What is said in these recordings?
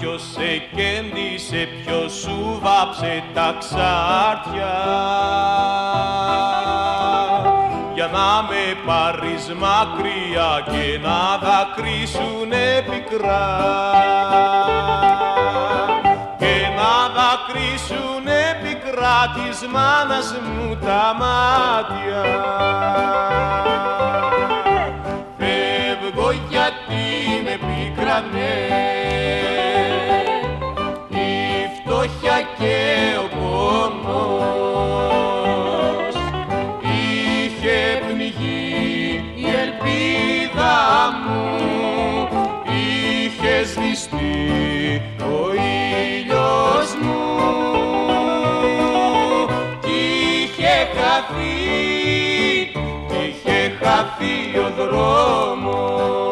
ποιος σε κέντησε, ποιος σου βάψε τα ξάρτια, για να με πάρεις μακριά και να δακρύσουνε πικρά, και να δακρύσουνε πικρά της μάνας μου τα μάτια. Φεύγω γιατί με πίκρανε η φτώχεια και ο πόνος, είχε πνιγεί η ελπίδα μου, είχε σβηστεί ο ήλιος μου κι είχε χαθεί ο δρόμος.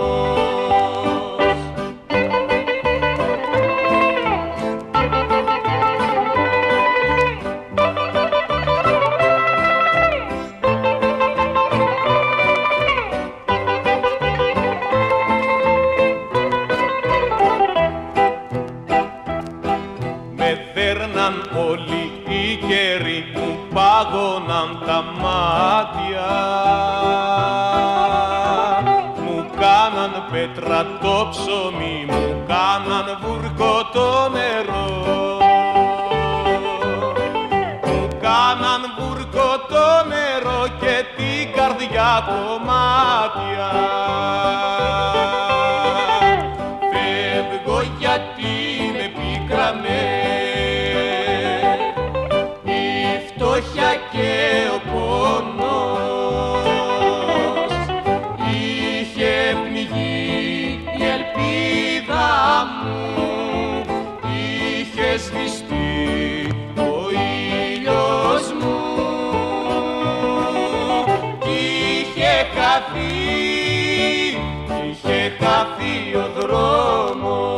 Με δέρναν όλοι οι καιροί, μου πάγωναν τα μάτια, μου κάναν πέτρα το ψωμί, μου κάναν βούρκο το νερό, μου κάναν βούρκο το νερό και την καρδιά κομμάτια. Φεύγω γιατί με πίκρανε η φτώχεια και ο πόνος, είχε πνιγεί η ελπίδα μου, είχε σβηστεί ο ήλιος μου κι είχε χαθεί ο δρόμος.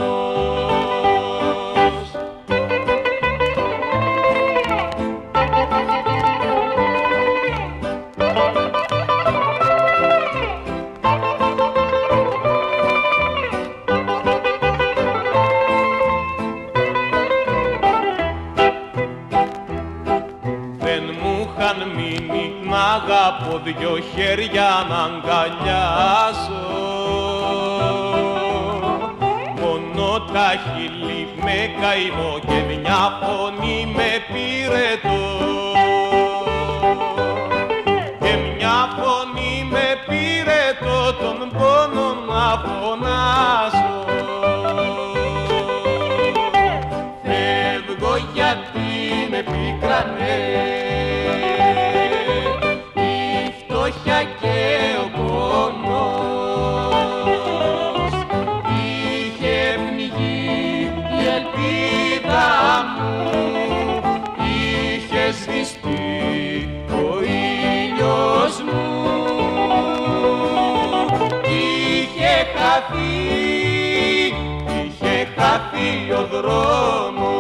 Είχαν μείνει να αγαπώ, δυο χέρια να αγκαλιάσω, μόνο τα χείλη με καημό και μια φωνή με πυρετό, και μια φωνή με πυρετό τον πόνο να φωνάσω. Φεύγω γιατί με πίκρανε και ο πόνος, είχε πνιγεί η ελπίδα μου, είχε σβηστεί ο ήλιος μου κι είχε χαθεί ο δρόμος.